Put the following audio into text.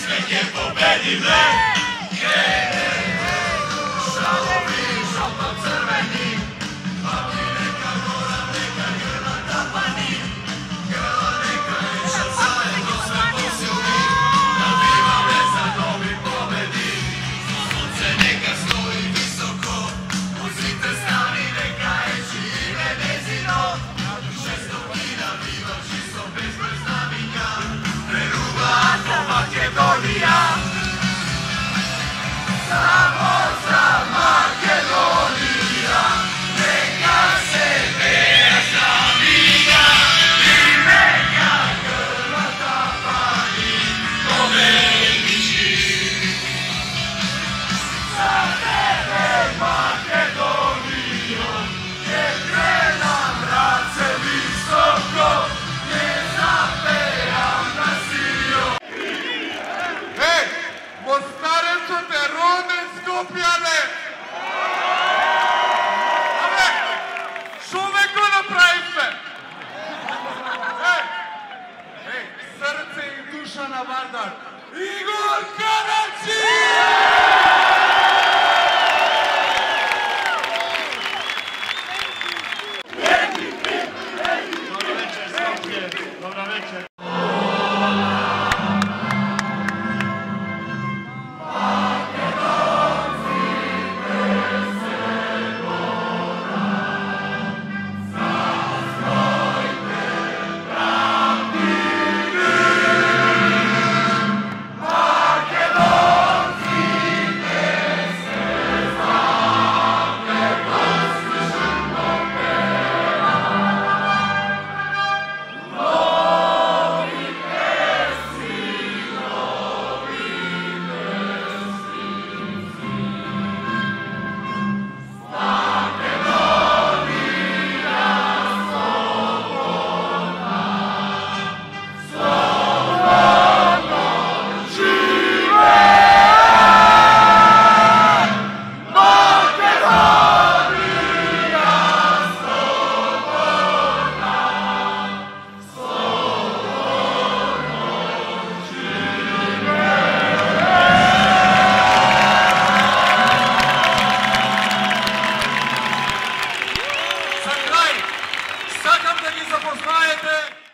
Neke pobedi bre! Šalovi žolto crveni, pati neka gora, neka grla da pani. Grla neka iša zajedno sve posilni, nabiva veza novi pobedi. Sunce neka stoji visoko, uzrite strani neka eći ime njezino. Žestoki nabiva čisto bezbroj znamenja, preruva to Makedonija. Samo za Makedonija, neka se veja znamenja i neka grla da pani pobedniči. Za tebe Makedonijo, je krelam brace visoko, ne zapejam na sijo. Hej, Mostarencu te rode skupljane! Ale, šume ko napravite! Hej, srce i duša na Vardar! Igor Karaci! Dobro večer, Skopje, dobro večer. Za kraj, sakam da gi zapozнаєте